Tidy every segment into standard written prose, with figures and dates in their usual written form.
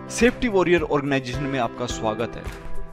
Safety warrior organisation में आपका स्वागत है।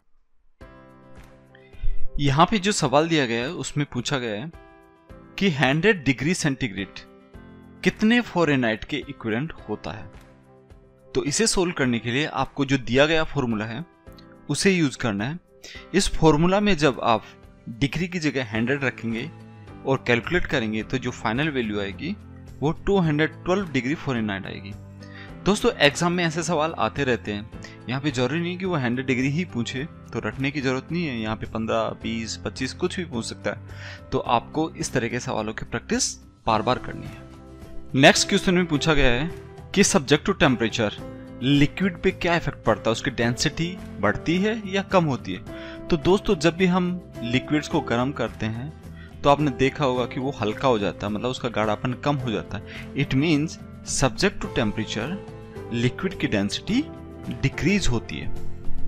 यहां पे जो सवाल दिया गया है उसमें पूछा गया है कि 100 डिग्री सेंटीग्रेड कितने फ़ारेनहाइट के इक्विवेलेंट होता है। तो इसे सोल्व करने के लिए आपको जो दिया गया फॉर्मूला है उसे यूज करना है। इस फॉर्मूला में जब आप डिग्री की जगह 100 रखेंगे और कैलकुलेट करेंगे तो जो फाइनल वैल्यू आएगी वो 212 डिग्री फ़ारेनहाइट आएगी। दोस्तों एग्जाम में ऐसे सवाल आते रहते हैं, यहाँ पे जरूरी नहीं कि वो 100 डिग्री ही पूछे, तो रटने की जरूरत नहीं है। यहाँ पे 15, 20, 25 कुछ भी पूछ सकता है। तो आपको इस तरह के सवालों की प्रैक्टिस बार बार करनी है। नेक्स्ट क्वेश्चन में पूछा गया है कि सब्जेक्ट टू टेम्परेचर लिक्विड पे क्या इफेक्ट पड़ता है, उसकी डेंसिटी बढ़ती है या कम होती है। तो दोस्तों जब भी हम लिक्विड्स को गर्म करते हैं तो आपने देखा होगा कि वो हल्का हो जाता है, मतलब उसका गाढ़ापन कम हो जाता है। It means subject to temperature liquid की डेंसिटी डिक्रीज होती है।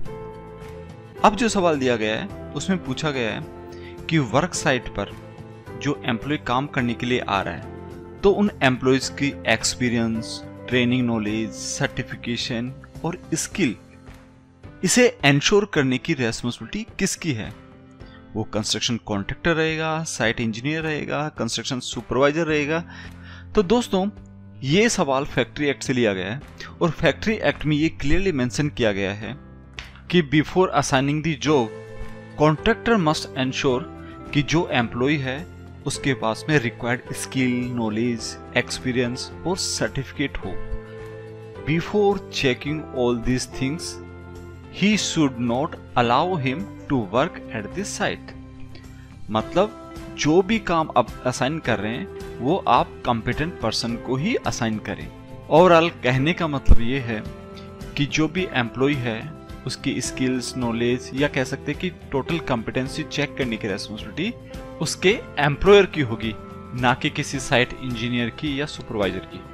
अब जो सवाल दिया गया है उसमें पूछा गया है कि वर्क साइट पर जो एम्प्लॉय काम करने के लिए आ रहा है तो उन एम्प्लॉयज की एक्सपीरियंस, ट्रेनिंग, नॉलेज, सर्टिफिकेशन और स्किल, इसे एंश्योर करने की रेस्पॉन्सिबिलिटी किसकी है। वो कंस्ट्रक्शन कॉन्ट्रैक्टर रहेगा, साइट इंजीनियर रहेगा, कंस्ट्रक्शन सुपरवाइजर रहेगा। तो दोस्तों ये सवाल फैक्ट्री एक्ट से लिया गया है और फैक्ट्री एक्ट में ये क्लियरली मेंशन किया गया है कि before assigning the job contractor must ensure कि जो एम्प्लॉय है उसके पास में रिक्वायर्ड स्किल, नॉलेज, एक्सपीरियंस और सर्टिफिकेट हो। Before checking all these things he should not allow him to work at this site. मतलब जो भी काम आप असाइन कर रहे हैं वो आप कॉम्पिटेंट पर्सन को ही असाइन करें। ओवरऑल कहने का मतलब ये है कि जो भी एम्प्लॉय है उसकी स्किल्स, नॉलेज या कह सकते हैं कि टोटल कॉम्पिटेंसी चेक करने की रेस्पॉन्सिबिलिटी उसके एम्प्लॉयर की होगी, ना कि किसी साइट इंजीनियर की या सुपरवाइजर की।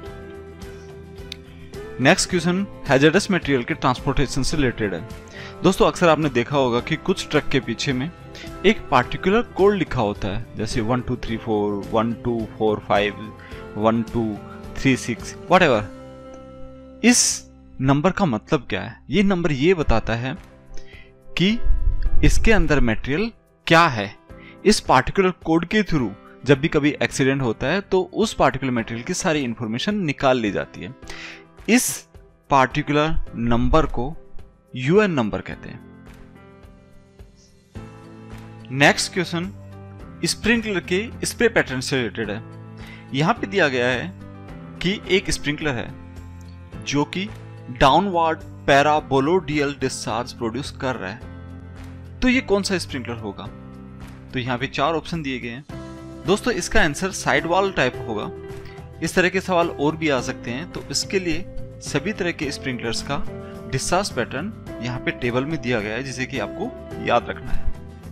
नेक्स्ट क्वेश्चन हैजर्डस मटेरियल के ट्रांसपोर्टेशन से रिलेटेड है। दोस्तों अक्सर आपने देखा होगा कि कुछ ट्रक के पीछे में एक पार्टिकुलर कोड लिखा होता है, जैसे 1234, 1245, 1236 व्हाटएवर। इस नंबर का मतलब क्या है? ये नंबर ये बताता है कि इसके अंदर मटेरियल क्या है। इस पार्टिकुलर कोड के थ्रू जब भी कभी एक्सीडेंट होता है तो उस पार्टिकुलर मटेरियल की सारी इंफॉर्मेशन निकाल ली जाती है। इस पार्टिकुलर नंबर को यूएन नंबर कहते हैं। नेक्स्ट क्वेश्चन स्प्रिंकलर के स्प्रे पैटर्न से रिलेटेड है। यहां पे दिया गया है कि एक स्प्रिंकलर है जो कि डाउनवर्ड पैराबोलोडियल डिस्चार्ज प्रोड्यूस कर रहा है। तो ये कौन सा स्प्रिंकलर होगा? तो यहां पे 4 ऑप्शन दिए गए हैं। दोस्तों इसका आंसर साइड वॉल टाइप होगा। इस तरह के सवाल और भी आ सकते हैं, तो इसके लिए सभी तरह के स्प्रिंकलर्स का डिस्चार्ज पैटर्न यहाँ पे टेबल में दिया गया है, जिसे कि आपको याद रखना है।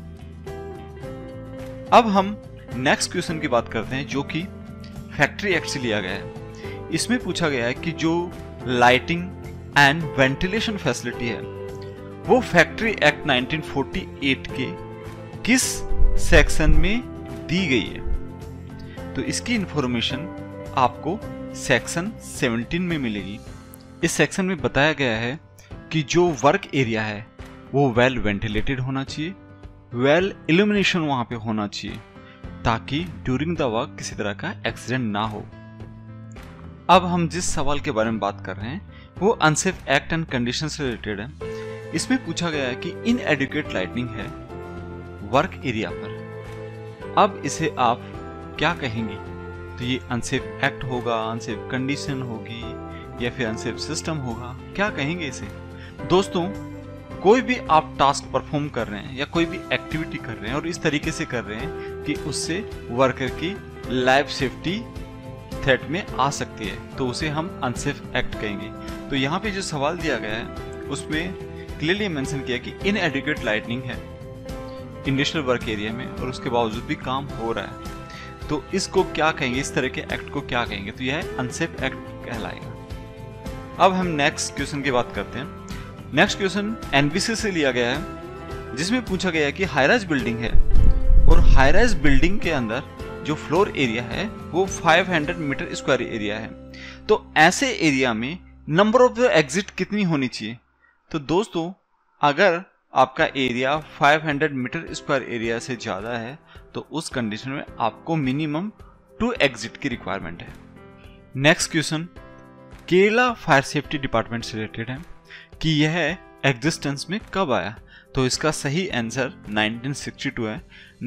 अब हम नेक्स्ट क्वेश्चन की बात करते हैं जो कि फैक्ट्री एक्ट से लिया गया है। इसमें पूछा गया है कि जो लाइटिंग एंड वेंटिलेशन फैसिलिटी है वो फैक्ट्री एक्ट 1948 के किस सेक्शन में दी गई है। तो इसकी इंफॉर्मेशन आपको सेक्शन 17 में मिलेगी। इस सेक्शन में बताया गया है कि जो वर्क एरिया है वो वेल वेंटिलेटेड होना चाहिए, वेल इल्यूमिनेशन वहां पे होना चाहिए, ताकि ड्यूरिंग द वर्क किसी तरह का एक्सीडेंट ना हो। अब हम जिस सवाल के बारे में बात कर रहे हैं वो अनसेफ एक्ट एंड कंडीशन से रिलेटेड है। इसमें पूछा गया है कि इनएडिक्वेट लाइटनिंग है वर्क एरिया पर। अब इसे आप क्या कहेंगे? तो ये अनसेफ एक्ट होगा, अनसेफ कंडीशन होगी या फिर अनसेफ सिस्टम होगा, क्या कहेंगे इसे? दोस्तों कोई भी आप टास्क परफॉर्म कर रहे हैं या कोई भी एक्टिविटी कर रहे हैं और इस तरीके से कर रहे हैं कि उससे वर्कर की लाइफ सेफ्टी थ्रेट में आ सकती है, तो उसे हम अनसेफ एक्ट कहेंगे। तो यहाँ पे जो सवाल दिया गया है उसमें क्लियरली मेंशन किया कि इनएडिक्वेट लाइटनिंग है इंडस्ट्रियल वर्क एरिया में और उसके बावजूद भी काम हो रहा है, तो इसको क्या कहेंगे? इस तरह के एक्ट को क्या कहेंगे? तो यह अनसेफ एक्ट कहलाएगा। अब हम नेक्स्ट क्वेश्चन की बात करते हैं। नेक्स्ट क्वेश्चन एनबीसी से लिया गया है, जिसमें पूछा गया है कि हाई राइज बिल्डिंग है और हाई राइज बिल्डिंग के अंदर जो फ्लोर एरिया है वो 500 मीटर स्क्वायर एरिया है। तो ऐसे एरिया में नंबर ऑफ एग्जिट कितनी होनी चाहिए? तो दोस्तों अगर आपका एरिया 500 मीटर स्क्वायर एरिया से ज़्यादा है तो उस कंडीशन में आपको मिनिमम 2 एग्जिट की रिक्वायरमेंट है। Next question Kerala fire safety department से रिलेटेड है कि यह एग्जिस्टेंस में कब आया? तो इसका सही आंसर 1962 है।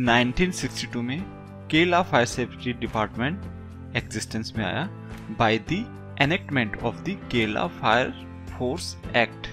1962 में Kerala fire safety department existence में आया by the enactment of the Kerala fire force act.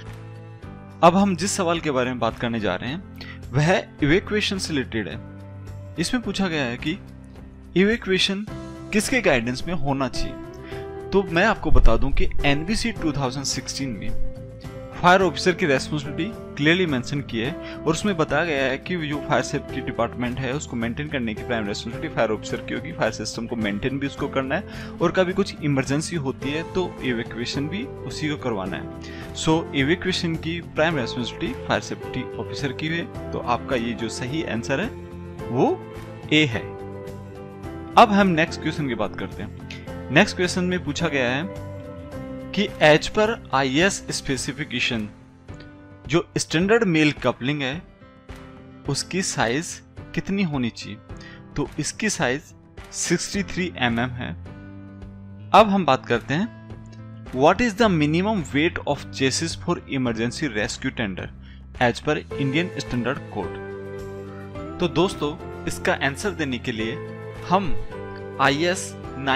अब हम जिस सवाल के बारे में बात करने जा रहे हैं वह इवैक्यूएशन से रिलेटेड है। इसमें पूछा गया है कि इवैक्यूएशन किसके गाइडेंस में होना चाहिए? तो मैं आपको बता दूं कि एनबीसी 2016 में फायर ऑफिसर की रेस्पॉन्सिबिलिटी क्लियरली मेंशन की है और उसमें बताया गया है कि जो फायर सेफ्टी डिपार्टमेंट है उसको मेंटेन करने की प्राइम रेस्पॉन्सिबिलिटी फायर ऑफिसर की होगी। फायर सिस्टम को मेंटेन भी उसको करना है और कभी कुछ इमरजेंसी होती है तो इवैक्यूएशन भी उसी को करवाना है। सो इवैक्यूएशन की prime responsibility fire safety officer की है। तो आपका ये जो सही आंसर है वो ए है। अब हम नेक्स्ट क्वेश्चन की बात करते हैं। नेक्स्ट क्वेश्चन में पूछा गया है कि एज पर आईएस स्पेसिफिकेशन जो स्टैंडर्ड मेल कपलिंग है उसकी साइज कितनी होनी चाहिए? तो इसकी साइज 63 mm है। अब हम बात करते हैं what is the minimum weight of chassis for emergency rescue tender as per Indian standard code. तो दोस्तों इसका आंसर देने के लिए हम IS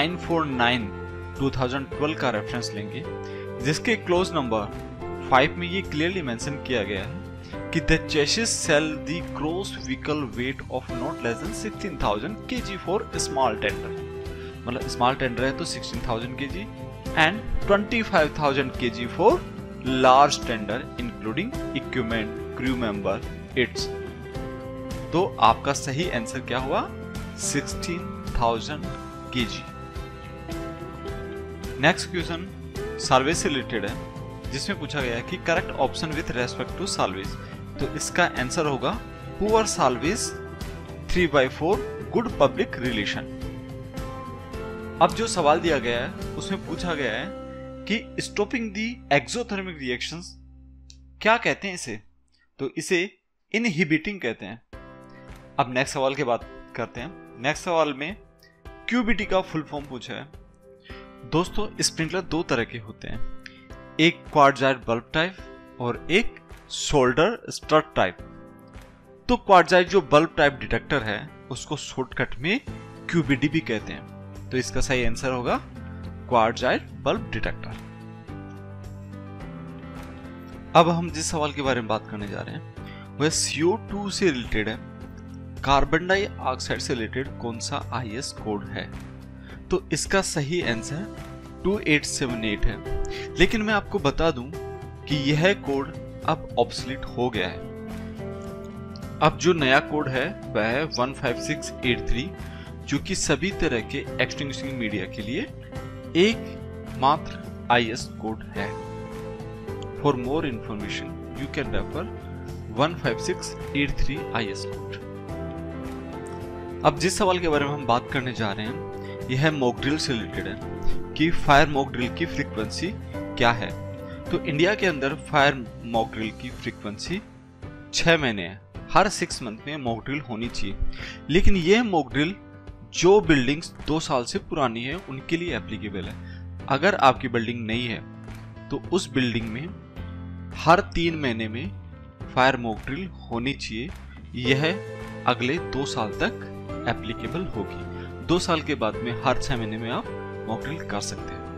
949 2012 का रेफरेंस लेंगे जिसके क्लोज नंबर 5 में ये क्लियरली मेंशन किया गया है कि the chassis shall the gross vehicle weight of not less than 16,000 kg for small tender. मतलब स्मॉल टेंडर है तो 16,000 kg and 25,000 kg for large tender including equipment crew member its. तो आपका सही आंसर क्या हुआ? 16,000 kg। नेक्स्ट क्वेश्चन साल्वेज से related है जिसमें पूछा गया है कि correct option with respect to salvage. तो इसका आंसर होगा poor salvage 3/4 good public relation. अब जो सवाल दिया गया है उसमें पूछा गया है कि स्टॉपिंग दी एक्सोथर्मिक रिएक्शंस क्या कहते हैं इसे? तो इसे इनहिबिटिंग कहते हैं। अब नेक्स्ट सवाल की बात करते हैं। नेक्स्ट सवाल में क्यूबीटी का फुल फॉर्म पूछा है। दोस्तों स्प्रिंकलर दो तरह के होते हैं, एक क्वार्टजाइट बल्ब टाइप और एक शोल्डर स्ट्रट टाइप। तो क्वार्टजाइट जो बल्ब टाइप डिटेक्टर है उसको शॉर्टकट में क्यूबीडी भी कहते हैं। तो इसका सही आंसर होगा क्वार्टजाइट बल्ब डिटेक्टर। अब हम जिस सवाल के बारे में बात करने जा रहे हैं वह CO2 से रिलेटेड है। कार्बन डाइऑक्साइड से रिलेटेड कौन सा IS कोड है? तो इसका सही आंसर 2878 है। लेकिन मैं आपको बता दूं कि यह कोड अब ऑब्सोलीट हो गया है। अब जो नया कोड है वह है 15683 जो कि सभी तरह के एक्सटिंग्विशिंग मीडिया के लिए एक मात्र IS कोड है। For more information you can refer 15683 IS code. अब जिस सवाल के बारे में हम बात करने जा रहे हैं यह मॉक ड्रिल से रिलेटेड है कि फायर मॉक ड्रिल की फ्रीक्वेंसी क्या है। तो इंडिया के अंदर फायर मॉक ड्रिल की फ्रीक्वेंसी 6 महीने है। हर 6 मंथ में मॉक ड्रिल होनी चाहिए। लेकिन यह मॉक ड्रिल जो बिल्डिंग्स 2 साल से पुरानी है उनके लिए एप्लीकेबल है। अगर आपकी बिल्डिंग नई है तो उस बिल्डिंग में हर 3 महीने में फायर मॉक ड्रिल होनी चाहिए। यह अगले 2 साल तक एप्लीकेबल होगी। 2 साल के बाद में हर 6 महीने में आप मॉक ड्रिल कर सकते हैं।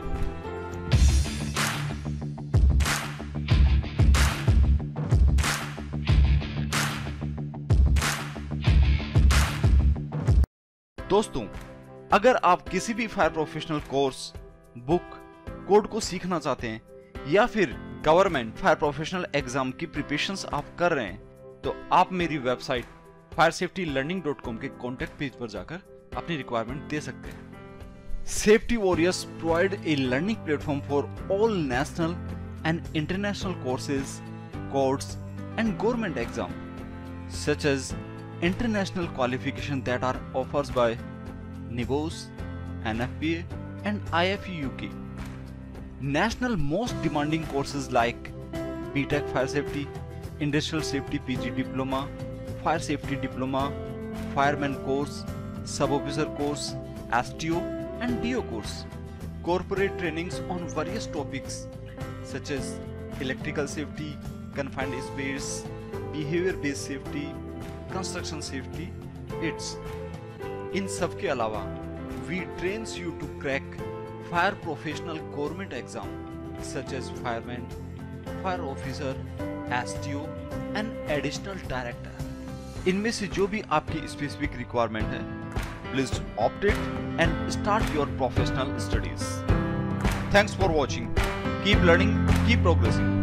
दोस्तों अगर आप किसी भी fire professional course book code को सीखना चाहते हैं या फिर गवर्नमेंट फायर प्रोफेशनल एग्जाम की प्रिपरेशंस आप कर रहे हैं तो आप मेरी वेबसाइट firesafetylearning.com के कॉन्टेक्ट पेज पर जाकर अपनी रिक्वायरमेंट दे सकते हैं। Safety warriors provide a learning platform for all national and international courses, codes and government exam such as international qualification that are offered by NIBOS, NFPA and IFE UK. national most demanding courses like BTech Fire Safety, Industrial Safety PG Diploma, Fire Safety Diploma, Fireman course, Sub Officer course, STO and DO course. Corporate trainings on various topics such as electrical safety, confined space, behavior based safety, construction safety, it's इन सब के अलावा we trains you to crack fire professional government exam such as fireman, fire officer, STO and additional director. इनमें से जो भी आपकी specific requirement है, please opt it and start your professional studies. Thanks for watching. Keep learning, keep progressing.